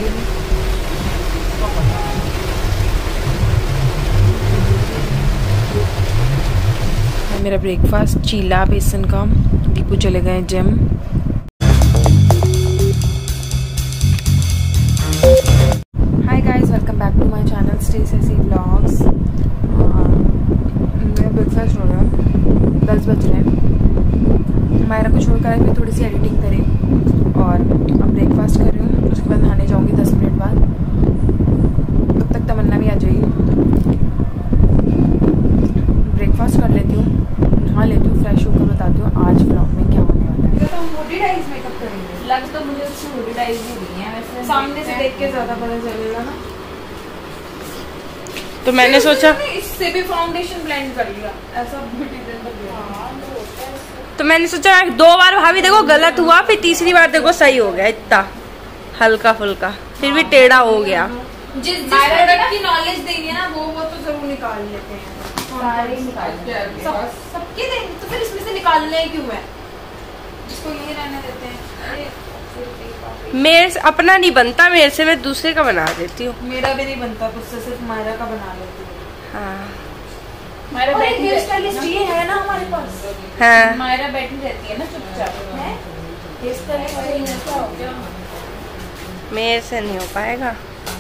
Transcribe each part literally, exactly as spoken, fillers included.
मेरा ब्रेकफास्ट चीला बेसन का। दीपू चले गए gym. Hi guys, welcome back to my channel Stacy vlogs. मेरा ब्रेकफास्ट हो रहा है, दस बज रहे हैं। मायरा को छोड़ कर फिर थोड़ी सी एडिटिंग करें और अब ब्रेकफास्ट कर रही हूँ। उसके बाद नहाने जाऊँगी दस मिनट बाद। तब तक तमन्ना भी आ जाएगी। ब्रेकफास्ट कर लेती हूँ, नहा लेती हूँ, फ्रेश होकर बताती हूँ आज व्लॉग में क्या होने वाला है। तो हम मोटी डाइज मेकअप करेंगे। लग तो मुझे उससे मोटी डाइज ही नहीं है, वैसे सामने से देख के ज्यादा पता चलेगा ना। तो मैंने सोचा इससे भी फाउंडेशन ब्लेंड कर लिया, ऐसा ब्यूटी ब्लेंडर दिया। तो मैंने सोचा दो बार भाभी देखो गलत हुआ, फिर तीसरी बार देखो सही हो गया। इतना हल्का फुल्का फिर भी टेढ़ा हो गया। जिस जिस प्रोडक्ट की नॉलेज देंगे ना वो वो तो जरूर निकाल लेते हैं। सारे निकालते हैं सब, सबके देंगे तो फिर इसमें से निकालने क्यों है? इसको यही रहने देते हैं। अरे मेरे से अपना नहीं बनता, मेरे से मैं दूसरे का बना देती हूँ। मेरा भी नहीं बनता, मुझसे सिर्फ मायरा का बना लेती हूँ। हाँ, मायरा बैठी हेयर स्टाइलिस्ट ये है ना हमारे पास। हाँ, मायरा बैठी रहती है ना चुपचाप। है हेयर स्टाइलिस्ट क्या हो गया? मेरे से नहीं हो पाएगा।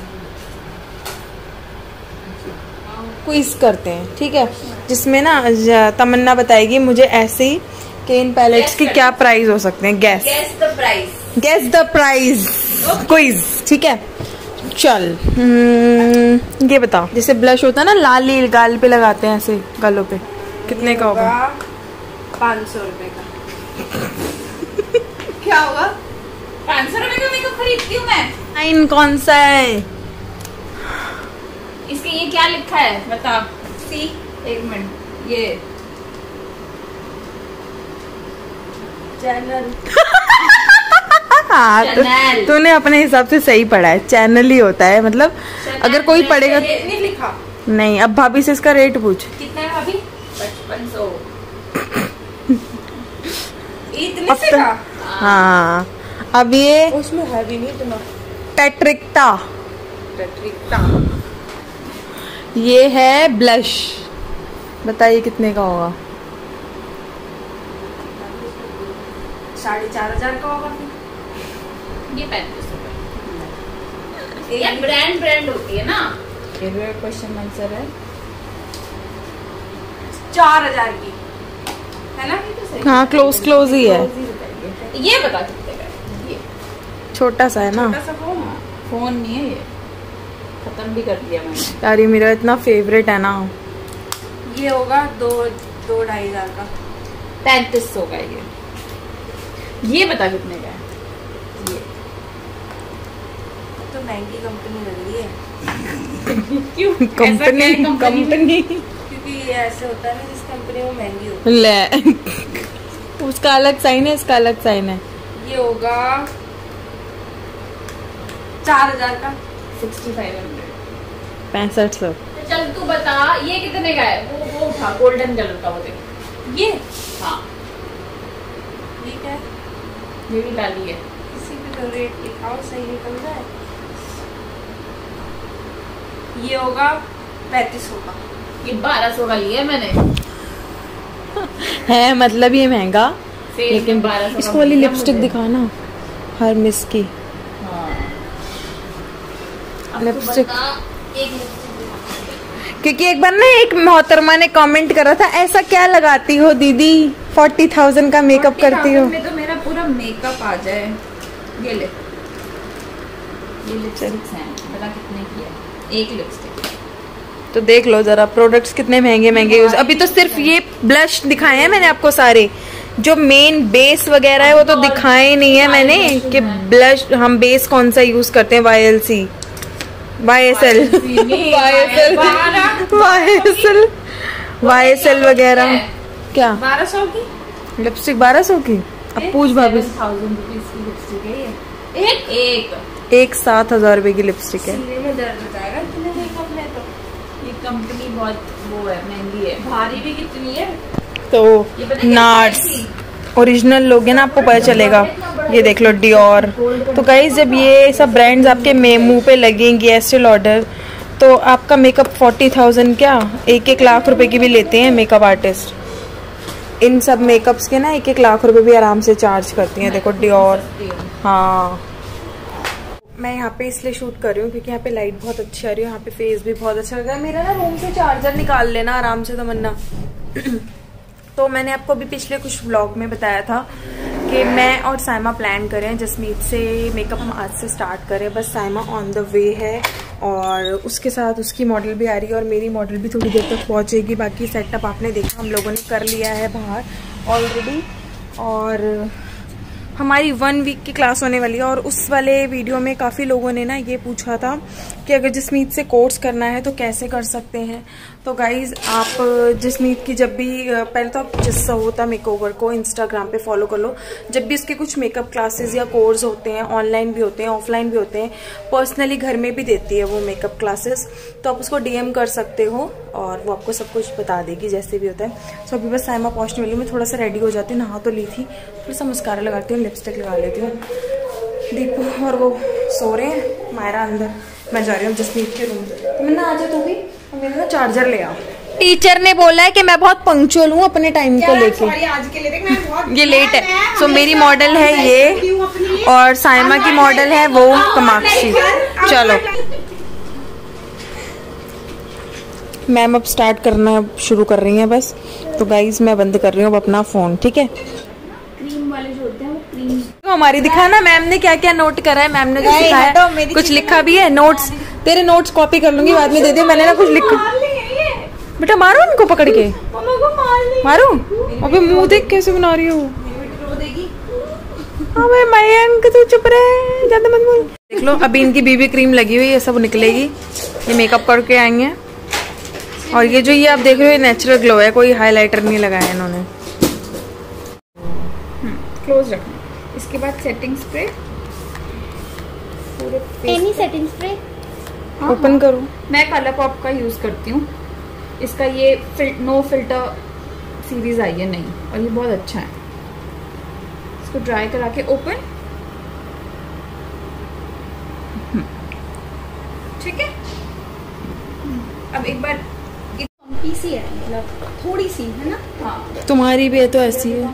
क्विज करते हैं, ठीक है, जिसमें ना तमन्ना बताएगी मुझे ऐसे ही कि इन पैलेट्स की क्या प्राइस हो सकते हैं। Guess guess the price. Guess the price quiz, ठीक है। चल हम्म, ये बताओ, जैसे ब्लश होता है ना लाल लील गाल पे लगाते हैं ऐसे गालों पे, कितने का होगा? पाँच सौ रुपए का। क्या होगा? पाँच सौ रुपए का मेकअप खरीदती हूँ मैं। नाइन कौन सा है? इसके ये क्या लिखा है बता। सी एक मिनट, ये चैनल। हाँ, तो तूने अपने हिसाब से सही पढ़ा है। चैनल ही होता है, मतलब अगर कोई पढ़ेगा नहीं लिखा। नहीं। अब भाभी से इसका रेट पूछ। कितना है भाभी? पचपन सौ। इतने से का? हाँ, अब ये उसमें है भी नहीं इतना। टेट्रिक्टा, टेट्रिक्टा ये है ब्लश। बताइए कितने का होगा? साढ़े चार हजार का होगा। ये पैंतीस रुपए। ये ब्रांड ब्रांड होती है ना। ये क्वेश्चन आंसर है चार हजार की, है ना? ये तो सही। हाँ, क्लोज क्लोज ही है। ये बता कितने का है? ये छोटा सा है ना। छोटा सा फोन फोन नहीं है, ये खत्म भी कर दिया मैंने। यार ये मेरा इतना फेवरेट है ना। ये होगा दो दो ढाई हजार का। पैंतीस सौ का ये। ये बता कितने का है? ये तो महंगी कंपनी लग रही है। क्यों? कंपनी कंपनी क्योंकि ये ऐसे होता है ना, जिस कंपनी में महंगी होती ले उसका अलग साइन है, इसका अलग साइन है। ये होगा चार हजार का। सिक्सटी फाइव हंड्रेड पैंसठ सौ। तो चल तू बता ये कितने का है? वो वो उठा गोल्डन कलर का, वो देख ये। हाँ ठीक है, ये भी डाली है। इसी पे तो रेट लिखाओ, सही निकल जाए। ये होगा पैंतीस सौ का। ये बारह सौ का लिया मैंने। है मतलब ये महंगा, लेकिन बारह सौ। इसको वाली लिपस्टिक दिखाना, हर मिस की लिपस्टिक। क्योंकि एक बार ना एक मोहतरमा ने कमेंट करा था, ऐसा क्या लगाती हो दीदी, फोर्टी थाउजेंड का मेकअप करती हो। में तो मेरा पूरा मेकअप आ जाए। ये ले, ये लिपस्टिक्स हैं, पता कितने की है? एक लिपस्टिक। तो देख लो जरा प्रोडक्ट्स कितने महंगे महंगे यूज। अभी तो सिर्फ ये ब्लश दिखाए हैं मैंने आपको सारे, जो मेन बेस वगैरह है वो तो दिखाए नहीं है मैंने कि ब्लश हम बेस कौन सा यूज करते हैं। Y L C, Y S L, Y S L, Y S L, Y S L वगैरह। क्या बारह सौ की लिपस्टिक? बारह सौ की? अब पूछ भाभी। थाउजेंड रुपीज की लिपस्टिक है ये। एक एक एक सात हजार रुपए की लिपस्टिक है। सीने में दर्द हो जाएगा इतने मेकअप में। तो ये कंपनी बहुत वो है, महंगी है। भारी भी कितनी है? तो नार्स ओरिजिनल लोगे ना आपको पता चलेगा। ये देख लो डियोर। तो गाइज जब ये सब ब्रांड्स आपके मुंह पे लगेंगी एस्टे लॉडर, तो आपका मेकअप फोर्टी थाउजेंड क्या एक एक लाख रुपए की भी लेते हैं मेकअप आर्टिस्ट। इन सब मेकअप्स के ना एक एक लाख रुपए भी आराम से चार्ज करती हैं। देखो डियोर। हाँ मैं यहाँ पे इसलिए शूट कर रही हूँ क्योंकि यहाँ पे लाइट बहुत अच्छी आ रही है, यहाँ पे फेस भी बहुत अच्छा लग रहा है। मेरा ना रूम से चार्जर निकाल लेना आराम से तमन्ना। तो मैंने आपको अभी पिछले कुछ व्लॉग में बताया था कि मैं और साइमा प्लान करें जसमीत से मेकअप हम आज से स्टार्ट करें। बस साइमा ऑन द वे है और उसके साथ उसकी मॉडल भी आ रही है और मेरी मॉडल भी थोड़ी देर तक पहुंचेगी। बाकी सेटअप आपने देखा हम लोगों ने कर लिया है बाहर ऑलरेडी। और हमारी वन वीक की क्लास होने वाली है। और उस वाले वीडियो में काफ़ी लोगों ने ना ये पूछा था कि अगर जसमीत से कोर्स करना है तो कैसे कर सकते हैं। तो गाइज आप जसमीत की जब भी, पहले तो आप जिस होता मेकओवर को इंस्टाग्राम पे फॉलो कर लो। जब भी इसके कुछ मेकअप क्लासेस या कोर्स होते हैं, ऑनलाइन भी होते हैं ऑफलाइन भी होते हैं, पर्सनली घर में भी देती है वो मेकअप क्लासेस, तो आप उसको डीएम कर सकते हो और वो आपको सब कुछ बता देगी जैसे भी होता है। तो अभी बस साइमा पहुंचने वाली, मैं थोड़ा सा रेडी हो जाती हूँ, नहा तो ली थी, थोड़ा सा मस्कारा लगाती हूँ, लिपस्टिक लगा लेती हूँ। दीपू और वो सो रहे हैं, मायरा अंदर, मैं जा रही हूँ जसमीत के रूम। तो मैं ना आ जा तू भी, मेरा ना चार्जर ले आओ। टीचर ने बोला है कि मैं बहुत पंक्चुअल हूँ अपने टाइम को लेके। आज के लिए मैं बहुत ये लेट है। सो so, मेरी मॉडल है ये और साइमा की मॉडल है वो कमाक्षी। चलो मैम अब स्टार्ट करना शुरू कर रही हैं बस। तो गाइज मैं बंद कर रही हूँ अब अपना फोन, ठीक है। क्रीम वाले जो होते हैं वो क्रीम तो हमारी दिखा ना मैम ने क्या क्या नोट करा है। मैम ने जो सिखाया कुछ लिखा भी है। नोट्स, तेरे नोट्स कॉपी कर लूंगी बाद में दे दे। मैंने ना कुछ लिखा। बेटा मारो उनको पकड़ के, मारो। अबे मुंह देख कैसे बना रही हो। अबे मयंक तू चुप रहे, ज्यादा मत बोल। देख लो अभी इनकी बीबी क्रीम लगी हुई है, सब निकलेगी। ये मेकअप करके आएंगे। और ये जो ये आप देख रहे हो ये नेचुरल ग्लो है, कोई हाइलाइटर नहीं लगाया इन्होंने। क्लोज रखना। इसके बाद सेटिंग स्प्रे, पूरे एनी सेटिंग स्प्रे ओपन करो। मैं कलर पॉप का यूज करती हूँ। इसका ये फिल, नो फिल्टर सीरीज आई है नई और ये बहुत अच्छा है। इसको ड्राई करा के ओपन, ठीक है। अब एक बार सी है, मतलब थोड़ी सी है ना। हाँ तुम्हारी भी है तो ऐसी है।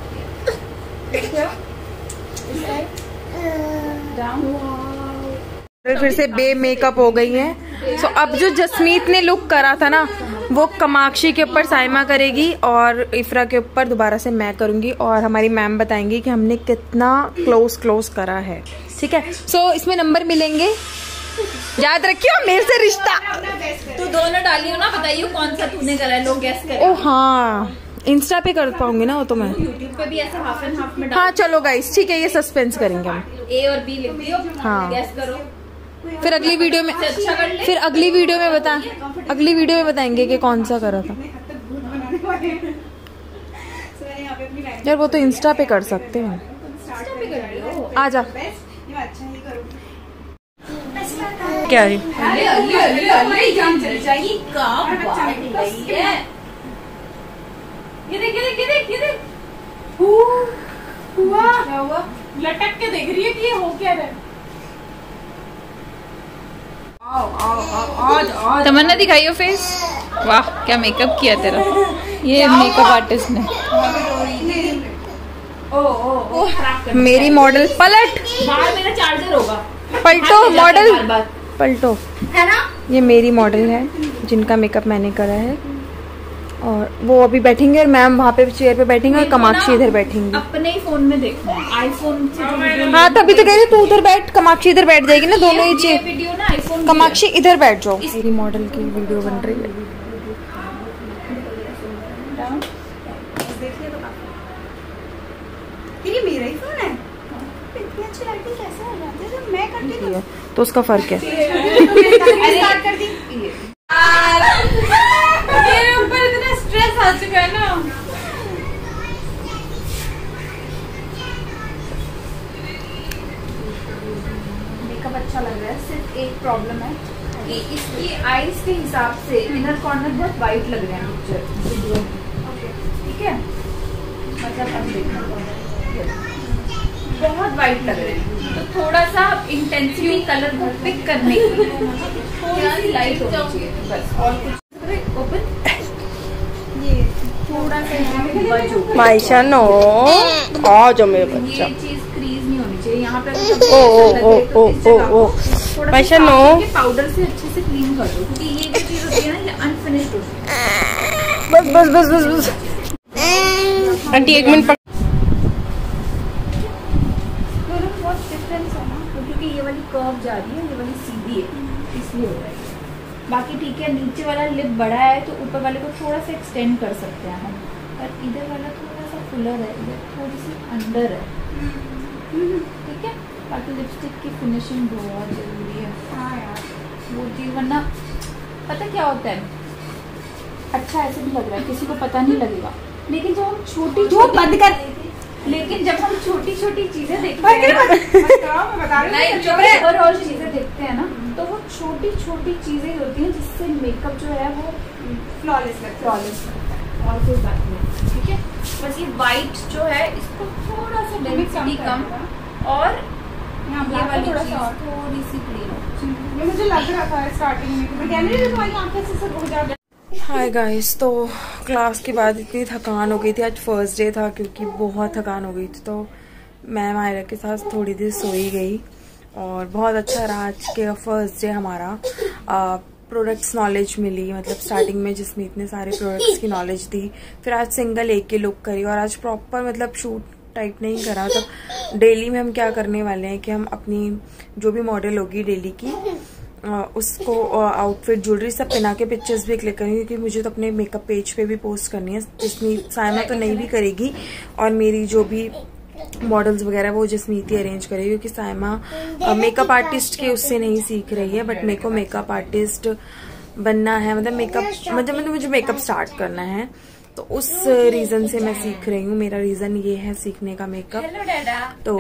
फिर से बे मेकअप हो गई है। सो so, अब जो जसमीत ने लुक करा था ना वो कमाक्षी के ऊपर साइमा करेगी और इफ्रा के ऊपर दोबारा से मैं करूंगी और हमारी मैम बताएंगी कि हमने कितना क्लोज क्लोज करा है, ठीक है। सो so, इसमें नंबर मिलेंगे, याद रखियो मेरे से रिश्ता। तो दोनों डालियो ना, बताइयो कौन सा तूने करा है, लोग गैस करें। ओ हाँ इंस्टा पे कर पाऊंगी ना वो तो मैं। यूट्यूब पे भी ऐसे हाफ एंड हाफ में डाल। हाँ चलो गाइस ठीक है, ये सस्पेंस करेंगे हम। ए और बी लिख दियो, हाँ गैस करो। फिर अगली वीडियो में अच्छा कर ले। फिर अगली वीडियो में बता अगली वीडियो में बताएंगे कि कौन सा करा था। यार वो तो इंस्टा पे कर सकते हैं। आ जा क्या है अरे अरे अरे अरे जान चल जाएगी का बात है। ये देख ये देख ये देख ये देख हुआ क्या हुआ, लटक के देख रही है कि ये हो क्या रहा है। आओ आओ आओ आज आज तमन्ना दिखाइयो फेस। वाह क्या मेकअप किया तेरा, ये मेकअप आर्टिस्ट ने। ओ ओ ओ मेरी मॉडल पलट, बाहर मेरा चार्जर होगा, पलटो मॉडल बार बार पलटो। है ना। ये मेरी मॉडल है जिनका मेकअप मैंने करा है और वो अभी बैठेंगे और मैम वहाँ पे चेयर पे बैठेंगे और कमाक्षी इधर बैठेंगी। अपने ही फोन में देखना, आईफोन से जो वीडियो। हाँ तभी तो कह रही तू उधर बैठ, कमाक्षी इधर बैठ जाएगी ना, दोनों ही ये चेयर। वीडियो ना आईफोन। कमाक्षी इधर बैठ जाओ। मेरी मॉडल की वीडियो बन रही है। ये मेरा ही फोन है। इतनी अच्छी लाइटिंग कैसे हो जाती है जब मैं करती हूँ। तो उसका फर्क है। स्टार्ट कर दी। मेरे ऊपर इतना स्ट्रेस आ चुका है ना। मेकअप अच्छा लग रहा है, सिर्फ एक प्रॉब्लम है कि इसकी आईज के हिसाब से इनर कॉर्नर बहुत वाइट लग रहे हैं पिक्चर, ठीक है। मतलब अब देखना बहुत वाइट लग रहे हैं, तो थोड़ा सा इंटेंसिटी कलर को पिक करने के लिए थोड़ी सी लाइट होनी चाहिए बस, और कुछ। ओपन ये थोड़ा सा यहाँ पे बच हो माइशा नो आ जाओ मेरे बच्चा। ये चीज क्रीज नहीं होनी चाहिए यहाँ पे। ओ ओ ओ ओ ओ माइशा नो पाउडर से अच्छे से क्लीन कर दो, क्योंकि ये जो चीज होती है ना ये अनफिनिश्ड होती है। बस बस बस बस बस आंटी एक मिनट। बहुत डिफरेंस है ना, क्योंकि ये वाली कर्व जा रही है, ये वाली सीधी है, इसलिए हो रहा है। बाकी ठीक है, नीचे वाला लिप बड़ा है तो ऊपर वाले को थोड़ा सा एक्सटेंड कर सकते हैं हम, पर इधर वाला थोड़ा सा फुलर है, इधर थोड़ी सी अंदर है। ठीक है, बाकी लिपस्टिक की फिनिशिंग बहुत जरूरी है। हाँ यार, वो चीज, वरना पता क्या होता है, अच्छा ऐसे भी लग रहा है, किसी को पता नहीं लगेगा, लेकिन जब हम छोटी जो बंद कर लेकिन जब हम छोटी छोटी चीजें देखते हैं ना, ओवरऑल चीजें देखते हैं ना, तो वो छोटी छोटी चीजें होती हैं जिससे मेकअप जो है वो फ्लॉलेस फ्लॉलेस लगता है, और कोई बात नहीं। ठीक है, बस ये वाइट जो है इसको थोड़ा सा डेंसिटी कम, और ये वाली चीज थोड़ी सी क्लीन। ये मुझे लग रहा था स्टार्टिंग में, मैं कह रही थी तुम्हारी आंखें से सब हो जाता। हाय गाइस, तो क्लास के बाद इतनी थकान हो गई थी, आज फर्स्ट डे था क्योंकि बहुत थकान हो गई थी, तो मैं मायरा के साथ थोड़ी देर सोई गई और बहुत अच्छा रहा आज के फर्स्ट डे हमारा। प्रोडक्ट्स नॉलेज मिली, मतलब स्टार्टिंग में जिसमें इतने सारे प्रोडक्ट्स की नॉलेज दी, फिर आज सिंगल एक के लुक करी, और आज प्रॉपर मतलब शूट टाइप नहीं करा। तो डेली में हम क्या करने वाले हैं कि हम अपनी जो भी मॉडल होगी डेली की उसको आउटफिट ज्वेलरी सब पहना के पिक्चर्स भी क्लिक करेंगे, क्योंकि मुझे तो अपने मेकअप पेज पे भी पोस्ट करनी है, जिसमें सायमा तो नहीं भी करेगी, और मेरी जो भी मॉडल्स वगैरह वो जसमीती अरेंज करेगी, क्योंकि सायमा मेकअप आर्टिस्ट के उससे नहीं सीख रही है, बट मेरे को मेकअप आर्टिस्ट बनना है, मतलब मेकअप मतलब मतलब मुझे मेकअप स्टार्ट करना है, तो उस रीजन से मैं सीख रही हूँ। मेरा रीजन ये है सीखने का मेकअप। तो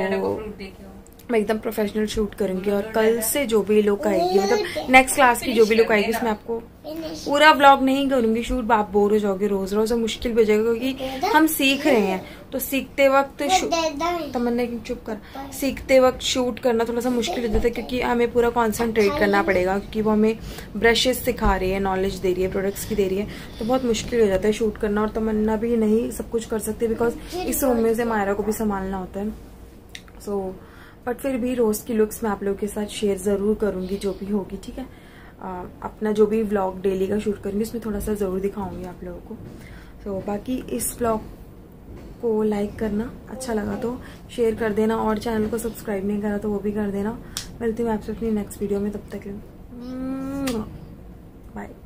मैं एकदम प्रोफेशनल शूट करूंगी, और कल से जो भी लुक आएगी, मतलब नेक्स्ट क्लास की जो भी लुक आएगी, उसमें आपको पूरा व्लॉग नहीं करूंगी शूट, आप बोर हो जाओगे रोज रोज, और मुश्किल भी हो जाएगा, क्योंकि हम सीख रहे हैं, तो सीखते वक्त तमन्ना चुप कर सीखते वक्त शूट करना थोड़ा सा मुश्किल हो जाता है, क्योंकि हमें पूरा कॉन्सेंट्रेट करना पड़ेगा, क्योंकि वो हमें ब्रशेस सिखा रही है, नॉलेज दे रही है, प्रोडक्ट्स की दे रही है, तो बहुत मुश्किल हो जाता है शूट करना, और तमन्ना भी नहीं सब कुछ कर सकती, बिकॉज इस रूम में से मायरा को भी संभालना होता है। सो बट फिर भी रोज की लुक्स मैं आप लोगों के साथ शेयर जरूर करूंगी, जो भी होगी। ठीक है, आ, अपना जो भी व्लॉग डेली का शूट करूंगी उसमें थोड़ा सा जरूर दिखाऊंगी आप लोगों को। तो बाकी इस व्लॉग को लाइक करना, अच्छा लगा तो शेयर कर देना, और चैनल को सब्सक्राइब नहीं करा तो वो भी कर देना। मिलती हूँ आपसे अपनी नेक्स्ट वीडियो में, तब तक बाय।